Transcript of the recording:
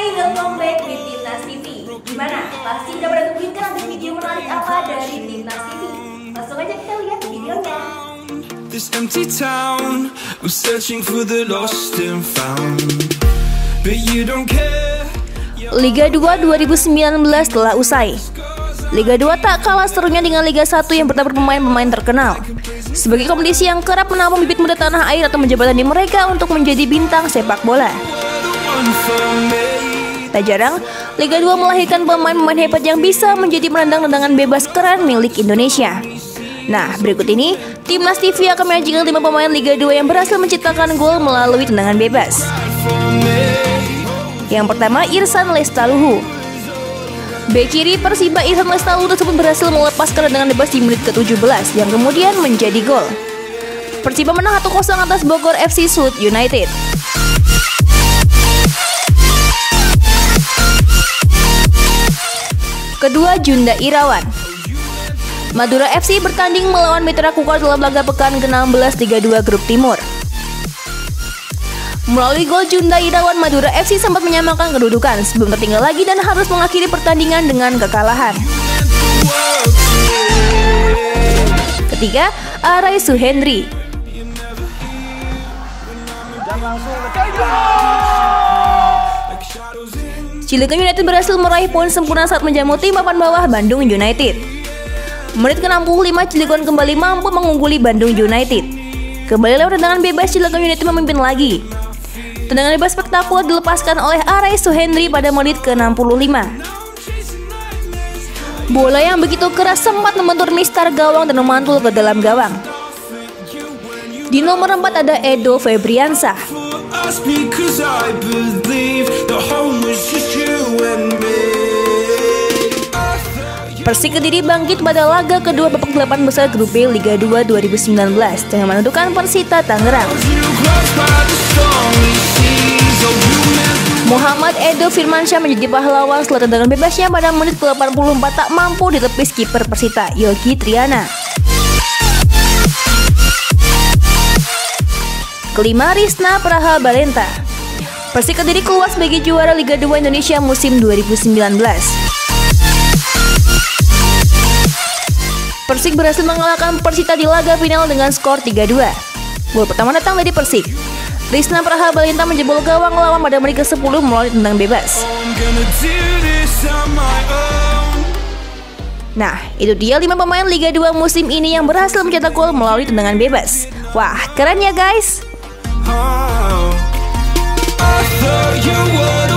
Hai, welcome back di Timnas TV. Gimana? Pasti udah pada tungguin kan ada video menarik apa dari Timnas TV? Langsung aja kita lihat videonya. This empty town, I'm searching for the lost and found. But you don't care. Liga 2 2019 telah usai. Liga 2 tak kalah serunya dengan Liga 1 yang bertabur pemain-pemain terkenal. Sebagai kompetisi yang kerap menampung bibit muda tanah air atau menjembatani mereka untuk menjadi bintang sepak bola. Tak jarang, Liga 2 melahirkan pemain-pemain hebat yang bisa menjadi penendang tendangan bebas keren milik Indonesia. Nah, berikut ini Timnas TV akan menyajikan 5 pemain Liga 2 yang berhasil menciptakan gol melalui tendangan bebas. Yang pertama, Irsan Lestaluhu. Bek kiri Persiba Irsan Lestaluhu tersebut berhasil melepaskan tendangan bebas di menit ke-17 yang kemudian menjadi gol. Persiba menang 1-0 atas Bogor FC Sud United. Kedua, Junda Irawan. Madura FC bertanding melawan Mitra Kukar dalam laga pekan ke-16 Liga 2 Grup Timur. Melalui gol Junda Irawan, Madura FC sempat menyamakan kedudukan sebelum tertinggal lagi dan harus mengakhiri pertandingan dengan kekalahan. Ketiga, Arai Suhendri. Cilegon United berhasil meraih poin sempurna saat menjamu tim papan bawah Bandung United. Menit ke-65 Cilegon kembali mampu mengungguli Bandung United. Kembali lewat tendangan bebas, Cilegon United memimpin lagi. Tendangan bebas spektakuler dilepaskan oleh Arai Suhendri pada menit ke-65. Bola yang begitu keras sempat membentur mistar gawang dan memantul ke dalam gawang. Di nomor 4 ada Edo Febriansah. Persik Kediri bangkit pada laga kedua babak 8 besar Grup B Liga 2 2019 dengan menundukkan Persita Tangerang. Muhammad Edo Firmansyah menjadi pahlawan setelah tendangan bebasnya pada menit ke-84 tak mampu ditepis kiper Persita Yogi Triana. Kelima, Risna Praha Balenta. Persik Kediri keluar sebagai juara Liga 2 Indonesia musim 2019. Persik berhasil mengalahkan Persita di laga final dengan skor 3-2. Gol pertama datang dari Persik. Risna Praha Balenta menjebol gawang lawan pada menit ke-10 melalui tendang bebas. Nah, itu dia 5 pemain Liga 2 musim ini yang berhasil mencetak gol melalui tendangan bebas. Wah, keren ya guys! I thought you would